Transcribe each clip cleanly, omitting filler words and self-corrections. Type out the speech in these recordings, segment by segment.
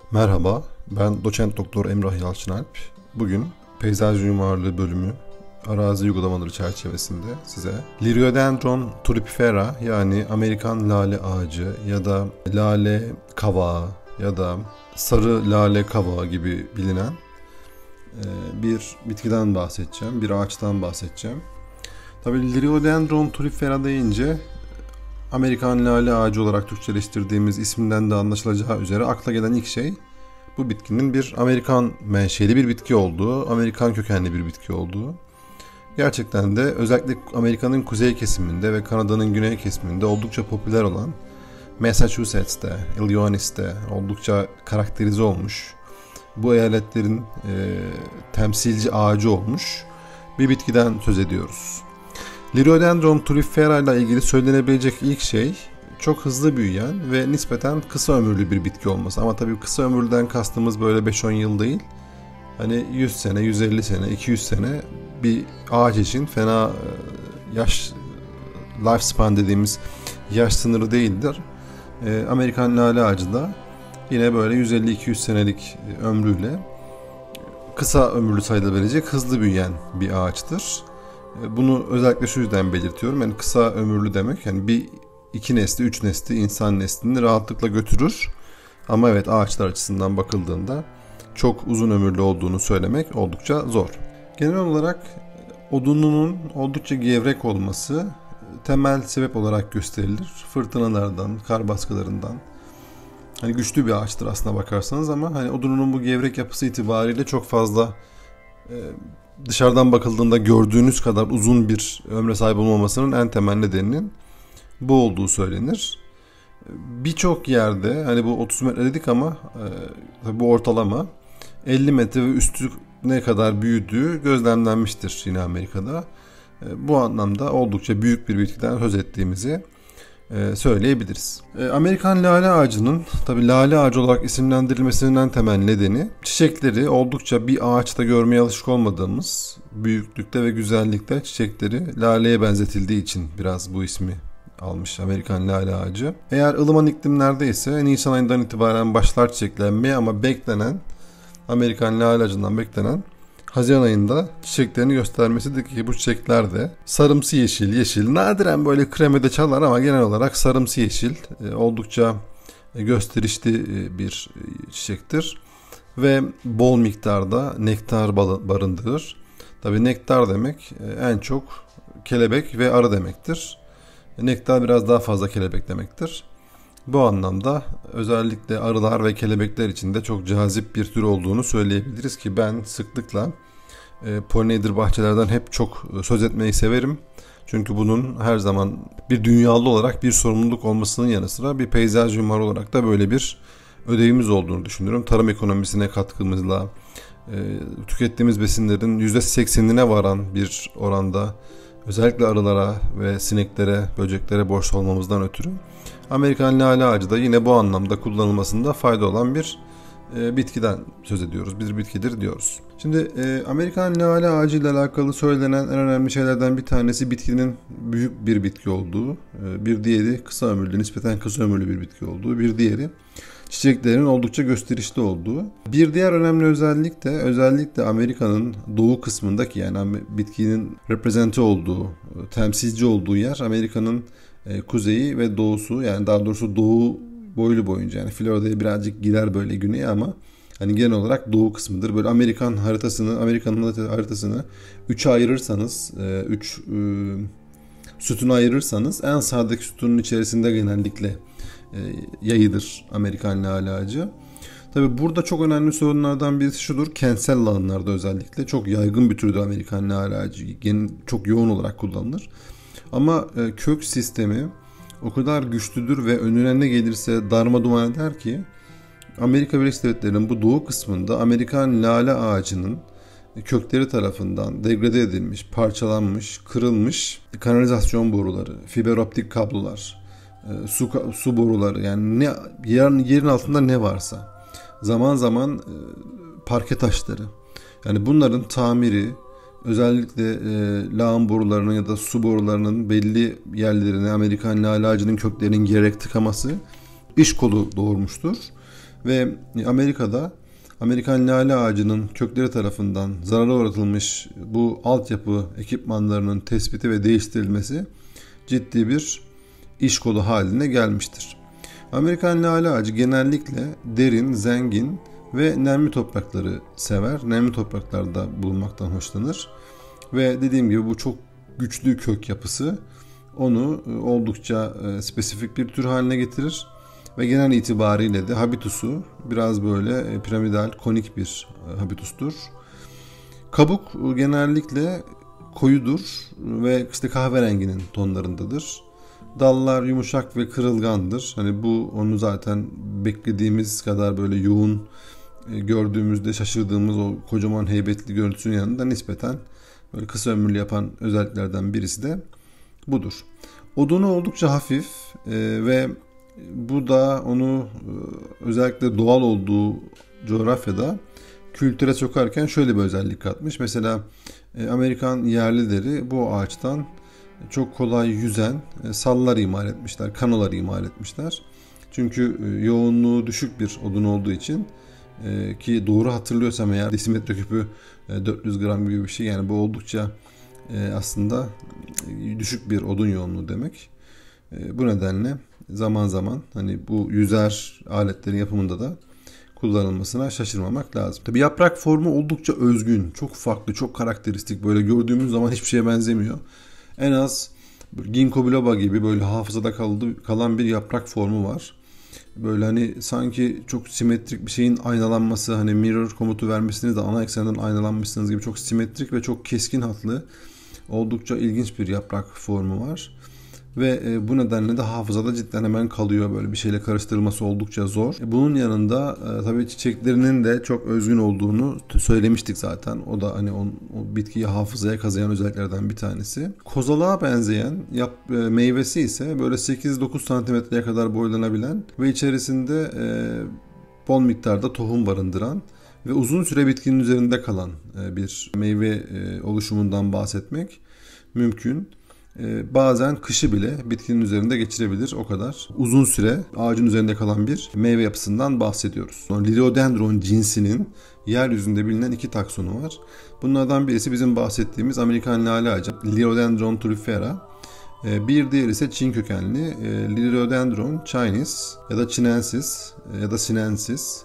Merhaba, ben doçent doktor Emrah Yalçınalp. Bugün peyzaj mimarlığı bölümü arazi uygulamaları çerçevesinde size Liriodendron turipifera, yani Amerikan lale ağacı ya da lale kavağı ya da sarı lale kavağı gibi bilinen bir bitkiden bahsedeceğim, bir ağaçtan bahsedeceğim. Tabii Liriodendron turipifera deyince Amerikan lale ağacı olarak Türkçeleştirdiğimiz isminden de anlaşılacağı üzere akla gelen ilk şey bu bitkinin bir Amerikan menşeli bir bitki olduğu, Amerikan kökenli bir bitki olduğu. Gerçekten de özellikle Amerika'nın kuzey kesiminde ve Kanada'nın güney kesiminde oldukça popüler olan Massachusetts'te, Illinois'te oldukça karakterize olmuş, bu eyaletlerin temsilci ağacı olmuş bir bitkiden söz ediyoruz. Liriodendron turifera ile ilgili söylenebilecek ilk şey çok hızlı büyüyen ve nispeten kısa ömürlü bir bitki olması. Ama tabii kısa ömürlüden kastımız böyle 5-10 yıl değil. Hani 100 sene, 150 sene, 200 sene bir ağaç için fena lifespan dediğimiz yaş sınırı değildir. Amerikan lale ağacı da yine böyle 150-200 senelik ömrüyle kısa ömürlü sayılabilecek hızlı büyüyen bir ağaçtır. Bunu özellikle şu yüzden belirtiyorum. Yani kısa ömürlü demek, yani bir iki nesli, üç nesli insan neslini rahatlıkla götürür. Ama evet, ağaçlar açısından bakıldığında çok uzun ömürlü olduğunu söylemek oldukça zor. Genel olarak odununun oldukça gevrek olması temel sebep olarak gösterilir. Fırtınalardan, kar baskılarından. Hani güçlü bir ağaçtır aslına bakarsanız ama hani odununun bu gevrek yapısı itibariyle çok fazla dışarıdan bakıldığında gördüğünüz kadar uzun bir ömre sahip olmamasının en temel nedeninin bu olduğu söylenir. Birçok yerde hani bu 30 metre dedik ama bu ortalama 50 metre ve üstü ne kadar büyüdüğü gözlemlenmiştir yine Amerika'da. Bu anlamda oldukça büyük bir bitkiden söz ettiğimizi söyleyebiliriz. Amerikan lale ağacının tabii lale ağacı olarak isimlendirilmesinin en temel nedeni çiçekleri oldukça bir ağaçta görmeye alışık olmadığımız büyüklükte ve güzellikte çiçekleri laleye benzetildiği için biraz bu ismi almış Amerikan lale ağacı. Eğer ılıman iklimlerde ise Nisan ayından itibaren başlar çiçeklenmeye ama beklenen Amerikan lale ağacından beklenen Haziran ayında çiçeklerini göstermesidir ki bu çiçekler de sarımsı yeşil, nadiren böyle kremede çalar ama genel olarak sarımsı yeşil, oldukça gösterişli bir çiçektir ve bol miktarda nektar barındırır. Tabii nektar demek en çok kelebek ve arı demektir. Nektar biraz daha fazla kelebek demektir. Bu anlamda özellikle arılar ve kelebekler için de çok cazip bir tür olduğunu söyleyebiliriz ki ben sıklıkla pollinatör bahçelerden hep çok söz etmeyi severim. Çünkü bunun her zaman bir dünyalı olarak bir sorumluluk olmasının yanı sıra bir peyzaj mimarı olarak da böyle bir ödevimiz olduğunu düşünüyorum. Tarım ekonomisine katkımızla tükettiğimiz besinlerin %80'ine varan bir oranda özellikle arılara ve sineklere, böceklere borçlu olmamızdan ötürü Amerikan lale ağacı da yine bu anlamda kullanılmasında fayda olan bir bitkiden söz ediyoruz. Bir bitkidir diyoruz. Şimdi Amerikan lale ağacı ile alakalı söylenen en önemli şeylerden bir tanesi bitkinin büyük bir bitki olduğu, bir diğeri kısa ömürlü, nispeten kısa ömürlü bir bitki olduğu, bir diğeri çiçeklerin oldukça gösterişli olduğu. Bir diğer önemli özellik de özellikle Amerika'nın doğu kısmındaki, yani bitkinin reprezente olduğu, temsilci olduğu yer Amerika'nın kuzeyi ve doğusu, yani daha doğrusu doğu boylu boyunca, yani Florida'ya birazcık gider böyle güneye ama hani genel olarak doğu kısmıdır. Böyle Amerika'nın haritasını 3'e ayırırsanız, 3 sütuna ayırırsanız en sağdaki sütunun içerisinde genellikle yayıdır Amerikan lale ağacı. Tabi burada çok önemli sorunlardan birisi şudur. Kentsel alanlarda özellikle çok yaygın bir türdür Amerikan lale ağacı. Çok yoğun olarak kullanılır. Ama kök sistemi o kadar güçlüdür ve önüne ne gelirse darmaduman eder ki Amerika Birleşik Devletleri'nin bu doğu kısmında Amerikan lale ağacının kökleri tarafından degrade edilmiş, parçalanmış, kırılmış kanalizasyon boruları, fiber optik kablolar, su boruları, yani yerin altında ne varsa, zaman zaman parke taşları, yani bunların tamiri, özellikle lağım borularının ya da su borularının belli yerlerine Amerikan lale ağacının köklerinin gerek tıkaması iş kolu doğurmuştur. Ve Amerika'da Amerikan lale ağacının kökleri tarafından zarara uğratılmış bu altyapı ekipmanlarının tespiti ve değiştirilmesi ciddi bir iş kolu haline gelmiştir. Amerikan lale ağacı genellikle derin, zengin ve nemli toprakları sever. Nemli topraklarda bulunmaktan hoşlanır. Ve dediğim gibi bu çok güçlü kök yapısı onu oldukça spesifik bir tür haline getirir. Ve genel itibariyle de habitusu biraz böyle piramidal, konik bir habitustur. Kabuk genellikle koyudur ve işte kahverenginin tonlarındadır. Dallar yumuşak ve kırılgandır. Hani bu onu zaten beklediğimiz kadar böyle yoğun gördüğümüzde şaşırdığımız o kocaman heybetli görüntüsünün yanında nispeten böyle kısa ömürlü yapan özelliklerden birisi de budur. Odunu oldukça hafif ve bu da onu özellikle doğal olduğu coğrafyada kültüre sokarken şöyle bir özellik katmış. Mesela Amerikan yerlileri bu ağaçtan çok kolay yüzen sallar imal etmişler, kanolar imal etmişler. Çünkü yoğunluğu düşük bir odun olduğu için ki doğru hatırlıyorsam eğer desimetre küpü 400 gram gibi bir şey. Yani bu oldukça aslında düşük bir odun yoğunluğu demek. Bu nedenle zaman zaman hani bu yüzer aletlerin yapımında da kullanılmasına şaşırmamak lazım. Tabii yaprak formu oldukça özgün, çok farklı, çok karakteristik. Böyle gördüğümüz zaman hiçbir şeye benzemiyor. En az ginkgo biloba gibi böyle hafızada kalan bir yaprak formu var. Böyle hani sanki çok simetrik bir şeyin aynalanması, hani mirror komutu vermesiniz de ana eksenden aynalanmışsınız gibi çok simetrik ve çok keskin hatlı, oldukça ilginç bir yaprak formu var. Ve bu nedenle de hafızada cidden hemen kalıyor. Böyle bir şeyle karıştırılması oldukça zor. Bunun yanında tabii çiçeklerinin de çok özgün olduğunu söylemiştik zaten. O da hani o bitkiyi hafızaya kazıyan özelliklerden bir tanesi. Kozalağa benzeyen meyvesi ise böyle 8-9 santimetreye kadar boylanabilen ve içerisinde bol miktarda tohum barındıran ve uzun süre bitkinin üzerinde kalan bir meyve oluşumundan bahsetmek mümkün. Bazen kışı bile bitkinin üzerinde geçirebilir, o kadar uzun süre ağacın üzerinde kalan bir meyve yapısından bahsediyoruz. Liriodendron cinsinin yeryüzünde bilinen 2 taksonu var. Bunlardan birisi bizim bahsettiğimiz Amerikan lale ağacı Liriodendron tuliifera. Bir diğeri ise Çin kökenli Liriodendron chinensis ya da chinensis ya da sinensis.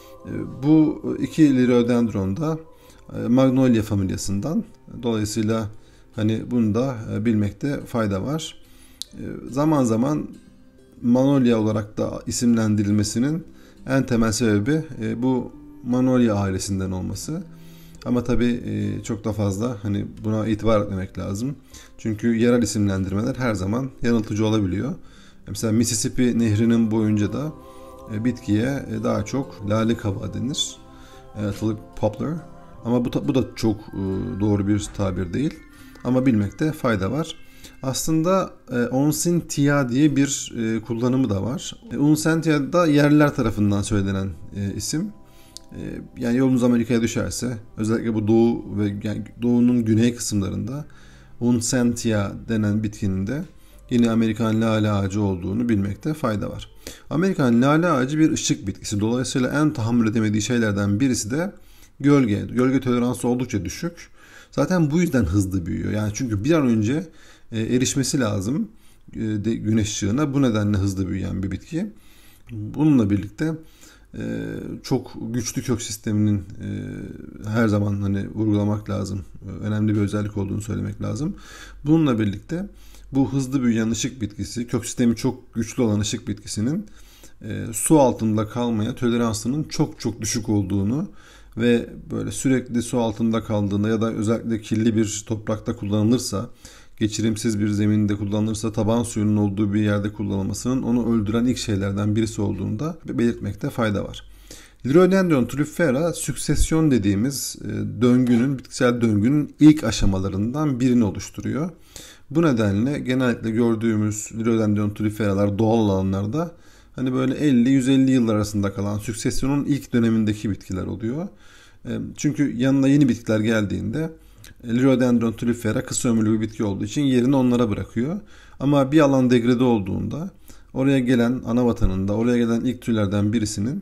Bu iki Liriodendron da Magnolia familyasından. Dolayısıyla hani bunu da bilmekte fayda var. Zaman zaman Magnolia olarak da isimlendirilmesinin en temel sebebi bu Magnolia ailesinden olması. Ama tabii çok da fazla hani buna itibar etmemek lazım. Çünkü yerel isimlendirmeler her zaman yanıltıcı olabiliyor. Mesela Mississippi Nehri'nin boyunca da bitkiye daha çok lale kabağı denir. Tulip poplar. Ama bu da çok doğru bir tabir değil. Ama bilmekte fayda var. Aslında Onsentia diye bir kullanımı da var. Onsentia da yerliler tarafından söylenen isim. Yani yolunuz Amerika'ya düşerse özellikle bu doğu ve yani doğunun güney kısımlarında Onsentia denen bitkinin de yine Amerikan lale ağacı olduğunu bilmekte fayda var. Amerikan lale ağacı bir ışık bitkisi. Dolayısıyla en tahammül edemediği şeylerden birisi de gölge. Gölge toleransı oldukça düşük. Zaten bu yüzden hızlı büyüyor. Yani çünkü bir an önce erişmesi lazım güneş ışığına. Bu nedenle hızlı büyüyen bir bitki. Bununla birlikte çok güçlü kök sisteminin her zaman hani vurgulamak lazım. Önemli bir özellik olduğunu söylemek lazım. Bununla birlikte bu hızlı büyüyen ışık bitkisi, kök sistemi çok güçlü olan ışık bitkisinin su altında kalmaya toleransının çok çok düşük olduğunu ve böyle sürekli su altında kaldığında ya da özellikle kirli bir toprakta kullanılırsa, geçirimsiz bir zeminde kullanılırsa, taban suyunun olduğu bir yerde kullanılmasının onu öldüren ilk şeylerden birisi olduğunu da belirtmekte fayda var. Liriodendron tuliifera süksesyon dediğimiz bitkisel döngünün ilk aşamalarından birini oluşturuyor. Bu nedenle genellikle gördüğümüz Liriodendron tuliiferalar doğal alanlarda hani böyle 50-150 yıllar arasında kalan süksesyonun ilk dönemindeki bitkiler oluyor. Çünkü yanına yeni bitkiler geldiğinde Liriodendron tuliifera kısa ömürlü bir bitki olduğu için yerini onlara bırakıyor. Ama bir alan degrade olduğunda oraya gelen ana vatanında, oraya gelen ilk türlerden birisinin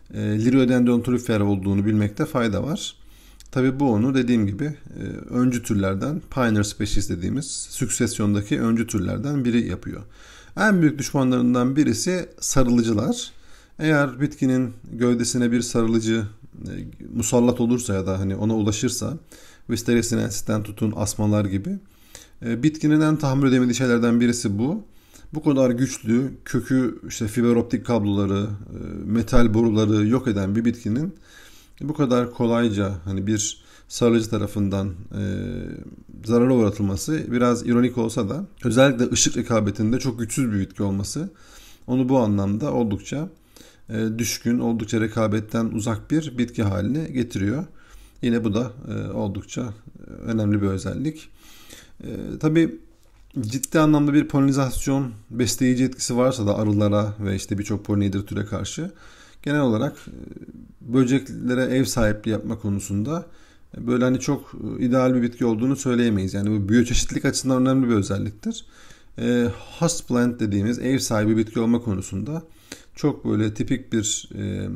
Liriodendron trifera olduğunu bilmekte fayda var. Tabii bu onu dediğim gibi öncü türlerden, pioneer species dediğimiz süksesyondaki öncü türlerden biri yapıyor. En büyük düşmanlarından birisi sarılıcılar. Eğer bitkinin gövdesine bir sarılıcı musallat olursa ya da hani ona ulaşırsa, Wisteria sinensis'ten tutun asmalar gibi, bitkinin en tahammül edemediği şeylerden birisi bu. Bu kadar güçlü, kökü işte fiber optik kabloları, metal boruları yok eden bir bitkinin bu kadar kolayca hani bir sarılıcı tarafından zarara uğratılması biraz ironik olsa da, özellikle ışık rekabetinde çok güçsüz bir bitki olması onu bu anlamda oldukça düşkün, oldukça rekabetten uzak bir bitki haline getiriyor. Yine bu da oldukça önemli bir özellik. Tabii ciddi anlamda bir polinizasyon besleyici etkisi varsa da arılara ve işte birçok pollinatör türe karşı, genel olarak böceklere ev sahipliği yapma konusunda böyle hani çok ideal bir bitki olduğunu söyleyemeyiz. Yani bu biyoçeşitlilik açısından önemli bir özelliktir. Host plant dediğimiz ev sahibi bitki olma konusunda çok böyle tipik bir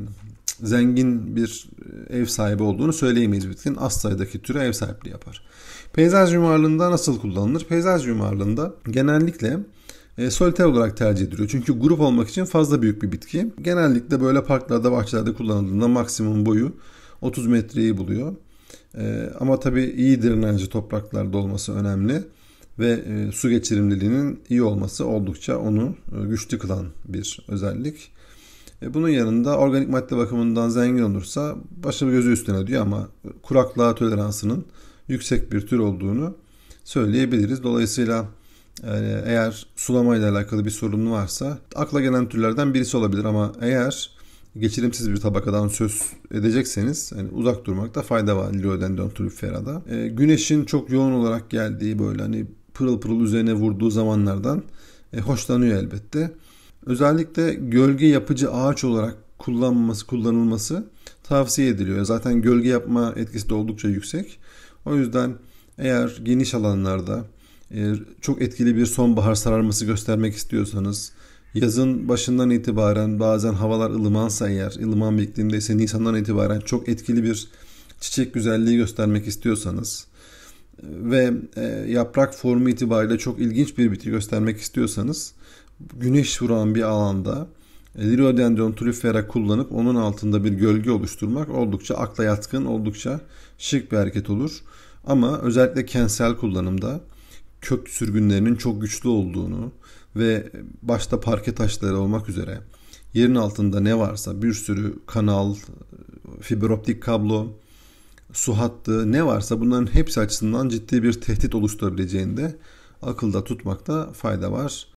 zengin bir ev sahibi olduğunu söyleyemeyiz bitkinin. Az sayıdaki türe ev sahipliği yapar. Peyzaj mimarlığında nasıl kullanılır? Peyzaj mimarlığında genellikle soliter olarak tercih ediliyor. Çünkü grup olmak için fazla büyük bir bitki. Genellikle böyle parklarda, bahçelerde kullanıldığında maksimum boyu 30 metreyi buluyor. Ama tabii iyi drenajlı topraklarda olması önemli ve su geçirimliliğinin iyi olması oldukça onu güçlü kılan bir özellik. Bunun yanında organik madde bakımından zengin olursa başı gözü üstüne diyor ama kuraklığa toleransının yüksek bir tür olduğunu söyleyebiliriz. Dolayısıyla eğer sulamayla alakalı bir sorun varsa akla gelen türlerden birisi olabilir ama eğer geçirimsiz bir tabakadan söz edecekseniz yani uzak durmakta fayda var Liriodendron trufera'da. Güneşin çok yoğun olarak geldiği böyle hani pırıl pırıl üzerine vurduğu zamanlardan hoşlanıyor elbette. Özellikle gölge yapıcı ağaç olarak kullanılması tavsiye ediliyor. Zaten gölge yapma etkisi de oldukça yüksek. O yüzden eğer geniş alanlarda çok etkili bir sonbahar sararması göstermek istiyorsanız, yazın başından itibaren bazen havalar ılımansa eğer, ılıman bir iklimdeyse Nisan'dan itibaren çok etkili bir çiçek güzelliği göstermek istiyorsanız ve yaprak formu itibariyle çok ilginç bir bitki göstermek istiyorsanız, güneş vuran bir alanda Liriodendron trifera kullanıp onun altında bir gölge oluşturmak oldukça akla yatkın, oldukça şık bir hareket olur. Ama özellikle kentsel kullanımda kök sürgünlerinin çok güçlü olduğunu ve başta parke taşları olmak üzere yerin altında ne varsa bir sürü kanal, fiber optik kablo, su hattı ne varsa bunların hepsi açısından ciddi bir tehdit oluşturabileceğini de akılda tutmakta fayda var.